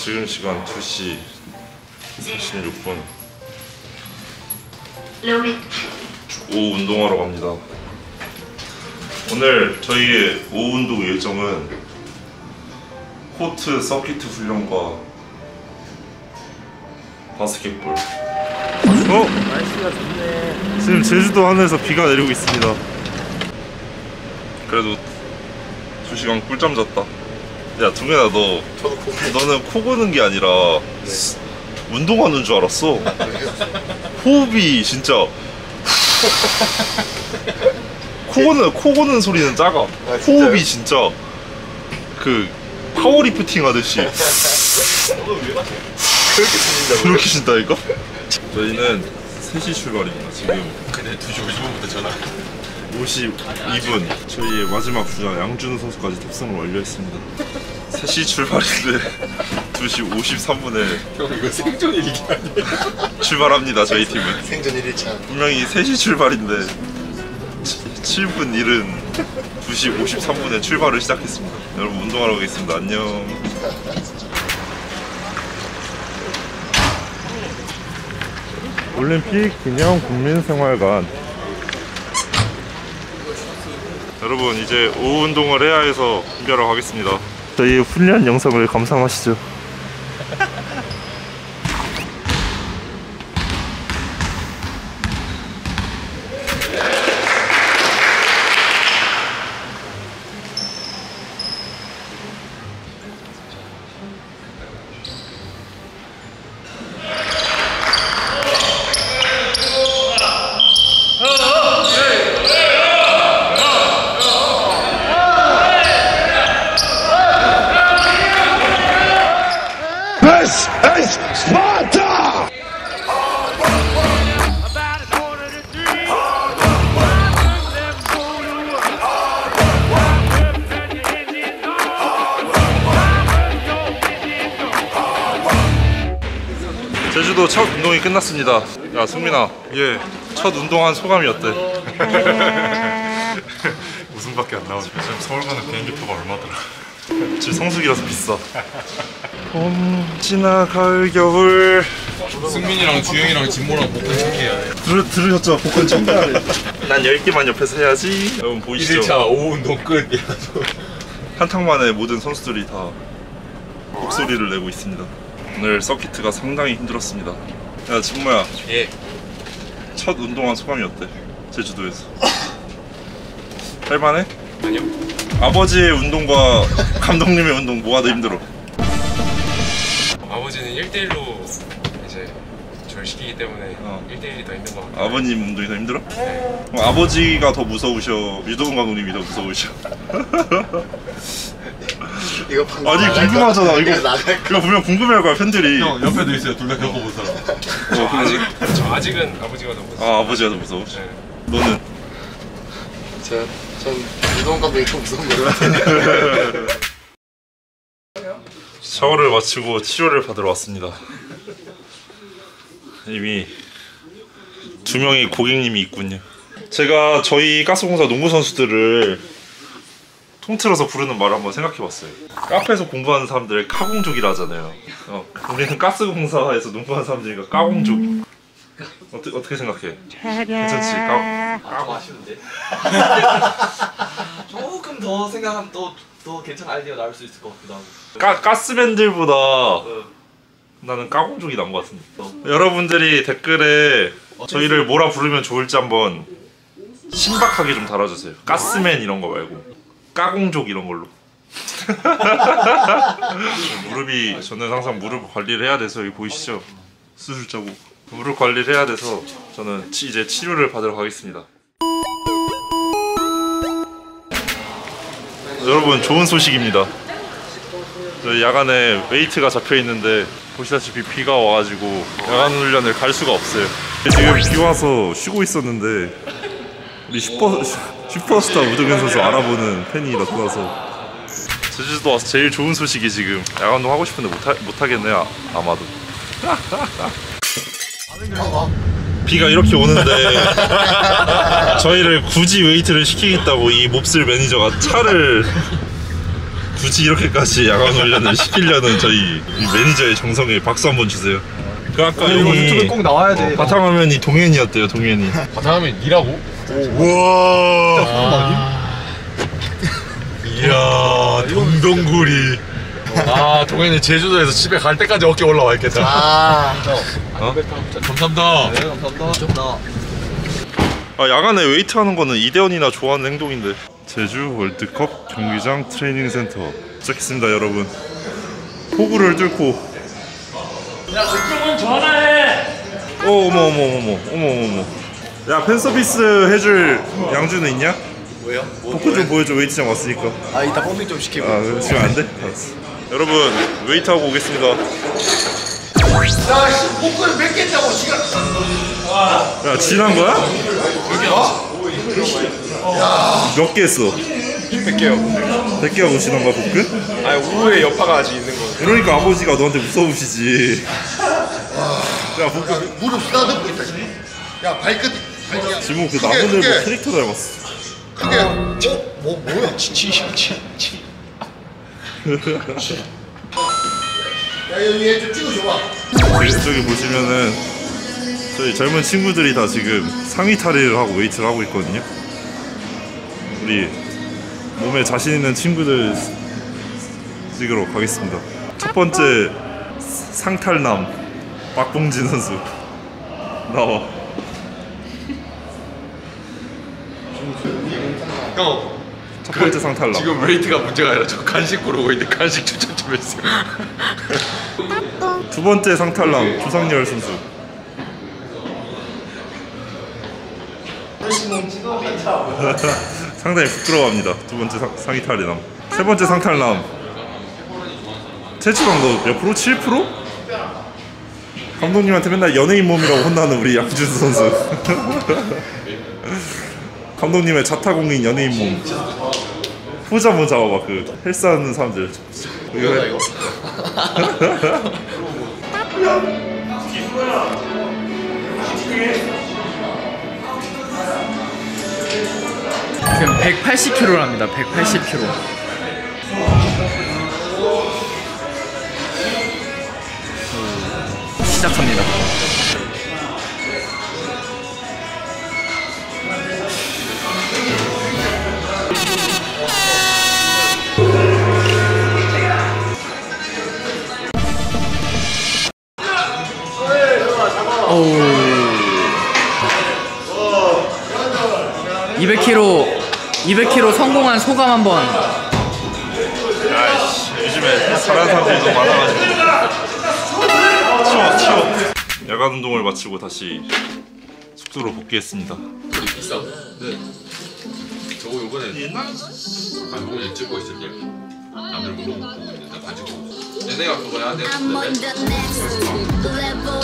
지금 시간 2시 46분. 오후 운동하러 갑니다. 오늘 저희의 오후 운동 일정은 코트 서킷 훈련과 바스켓볼. 날씨가 좋네. 지금 제주도 하늘에서 비가 내리고 있습니다. 그래도 2시간 꿀잠 잤다. 야 동현아, 너는 코 고는 게 아니라 운동하는 줄 알았어. 호흡이 진짜 코 고는 소리는 작아. 호흡이 진짜 그 파워리프팅 하듯이 그렇게 쉰다니까? 저희는 3시 출발입니다. 지금 근데 2시 50분부터 전화 52분. 저희의 마지막 주자 양준우 선수까지 탑승을 완료했습니다. 3시 출발인데 2시 53분에 형 이거 생존 일기 아니야? 출발합니다. 저희 팀은 생존 1일차. 분명히 3시 출발인데 7분 일은 2시 53분에 출발을 시작했습니다. 여러분 운동하러 가겠습니다. 안녕. 올림픽 기념 국민생활관. 여러분 이제 오후 운동을 해야 해서 준비하러 가겠습니다. 저희 훈련 영상을 감상하시죠. This is Sparta! 제주도 첫 운동이 끝났습니다. 야 승민아, 예. 첫 운동한 소감이 어때? 웃음밖에 안 나오죠. 지금 서울 가는 비행기 표가 얼마더라? 지금 성수기라서 비싸. 봄 지나 가을 겨울. 승민이랑 주영이랑 진모랑 복근 체크해야 돼. 들으셨죠? 복근 청가를. 난 10개만 옆에서 해야지. 여러분 보이시죠? 1일차 오후 운동 끝. 한탕만에 모든 선수들이 다 목소리를 내고 있습니다. 오늘 서킷가 상당히 힘들었습니다. 야 진모야, 예. 첫 운동한 소감이 어때? 제주도에서 할만해? 아니요. 아버지의 운동과 감독님의 운동 뭐가 더 힘들어? 아버지는 1대1로 이제 저를 시키기 때문에 1대1이 더 힘든 것 같아요. 아버님 운동이 더 힘들어? 그럼 아버지가 더 무서우셔? 유도근 감독님이 더 무서우셔? 이거 방금 아니 궁금하잖아. 이거 분명 궁금해할 거야 팬들이. 형 옆에도 있어요. 둘 다 겪어본 사람. 저 아직은 아버지가 더 무서워요. 아 아버지가 더 무서워? 네. 너는? 전 유동 감독이 좀 무서운 거 같아요. 샤워를 마치고 치료를 받으러 왔습니다. 이미 2명의 고객님이 있군요. 제가 저희 가스공사 농구 선수들을 통틀어서 부르는 말을 한번 생각해봤어요. 카페에서 공부하는 사람들을 카공족이라 하잖아요. 우리는 가스공사에서 농구하는 사람들이니까 까공족. 어떻게 생각해? 괜찮지? 좀 아쉬운데? 조금 더 생각하면 더 괜찮은 아이디어가 나올 수 있을 것 같기도 하고. 가스맨들보다 나는 까공족이 나은 것 같은데. 여러분들이 댓글에 저희를 뭐라 부르면 좋을지 한번 신박하게 좀 달아주세요. 가스맨 이런 거 말고 까공족 이런 걸로. 무릎이, 저는 항상 무릎 관리를 해야 돼서, 여기 보이시죠? 수술 자국. 무릎 관리를 해야 돼서 저는 이제 치료를 받으러 가겠습니다. 여러분 좋은 소식입니다. 저희 야간에 웨이트가 잡혀 있는데 보시다시피 비가 와가지고 야간 훈련을 갈 수가 없어요. 지금 비 와서 쉬고 있었는데 우리 슈퍼스타 우동현 선수 알아보는 팬이 나타나서 제주도 와서 제일 좋은 소식이 지금 야간 운동 하고 싶은데 못하겠네요. 아마도. 비가 이렇게 오는데 저희를 굳이 웨이트를 시키겠다고 이 몹쓸 매니저가 차를 굳이 이렇게까지 야간 훈련을 시키려는 저희 이 매니저의 정성에 박수 한번 주세요. 그 아까 이거 형이 유튜브에 꼭 나와야 돼. 바탕화면이 동현이었대요. 동현이. 바탕화면 니라고? 우와. 이야 동동구리. 아 동현이 제주도에서 집에 갈 때까지 어깨 올라와 있겠다. 감사합니다. 네, 감사합니다. 아 야간에 웨이트 하는 거는 이대현이나 좋아하는 행동인데. 제주 월드컵 경기장 트레이닝 센터 시작했습니다 여러분. 폭우를 뚫고. 야 그쪽은 전화해. 어머. 야 팬서비스 해줄 양주는 있냐? 뭐예요? 복구 좀 보여줘. 웨이트장 왔으니까. 아 이따 펌핑 좀 시키고. 아 지금 안 돼? 알았어. 여러분 웨이트 하고 오겠습니다. 야씨 복근을 몇 개 했다고 시간. 야 지난 거야? 몇 개 했어? 100개요. 100개 하고 지난 거야 복근? 아니 오후에 여파가 아직 있는 거. 그러니까 아버지가 너한테 무서우시지. 야 복근 무릎 쓰다듬고 있다 지금. 야 발끝. 야, 지금 그 크게, 나무늘보 크게. 캐릭터 닮았어. 크게. 뭐야? 치. 야 여기 얘 좀 찍어줘봐. 저기 보시면은 저희 젊은 친구들이 다 지금 상의 탈의를 하고 웨이트를 하고 있거든요. 우리 몸에 자신 있는 친구들 찍으러 가겠습니다. 첫 번째 상탈남 박봉진 선수 나와. 형 첫 번째 상탈남. 지금 웨이트가 문제가 아니라 저 간식 고르고 있는데 간식 추천 좀 해주세요. 두 번째 상탈남 조상열 선수. 상당히 부끄러워합니다. 두 번째 상의 탈의남. 세 번째 상탈남 체지방 너 몇 프로? 7%? 감독님한테 맨날 연예인 몸이라고 혼나는 우리 양준수 선수. 감독님의 자타공인 연예인 몸. 포즈 한번 잡아봐. 그 헬스하는 사람들. 이거 해. 지금 180kg랍니다. 180kg. 시작합니다. 오. 200kg 성공한 소감 한번. 야이씨 요즘에 잘하는 사람들이 너무 많아가지고 치워. 야간 운동을 마치고 다시 숙소로 복귀했습니다. 비싸. 네. 저거 요번에 아 요번에 찍고 있을게. 남들 물어보고 있는데 가지고. 내가 그거야. 내가 I'm on the next level.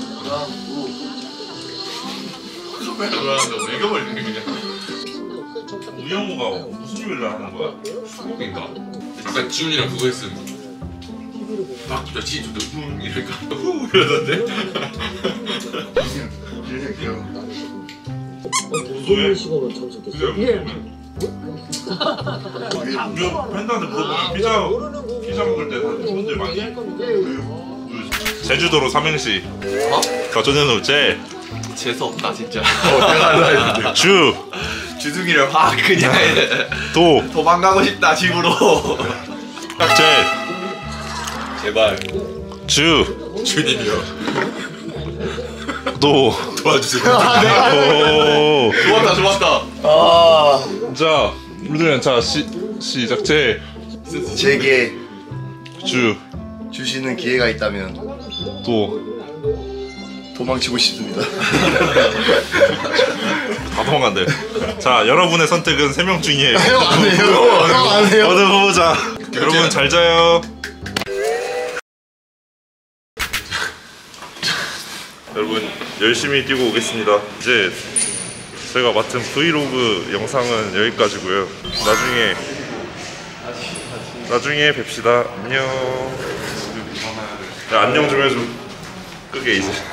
그러는데 왜 이겨버리는 그냥. 우영우가 무슨 일을 하는 거야? 수국인가? 아까 지훈이랑 그거 했음. 막 지주도 이러니까 이러던데. 고소해? 팬들한테 물어보면 피자 먹을 때 다들 좋은데 많이. 제주도로 삼행시. 가전에는 어째? 재수 없다 진짜. 주둥이를 확 그냥 도망가고 싶다 집으로. 제 제발. 주님이요. 도와주세요. 좋았다. 자, 우리는 시작. 제게 주 주시는 기회가 있다면 도망치고 싶습니다. 다 도망간대. 자, 여러분의 선택은 3명 중에 형 안 해요. 형 안 해요. 어디 보자. 여러분 잘 자요. 여러분 열심히 뛰고 오겠습니다. 이제 제가 맡은 브이로그 영상은 여기까지고요. 나중에 뵙시다. 안녕. 야, 안녕 좀 해줘. 끄게 이제.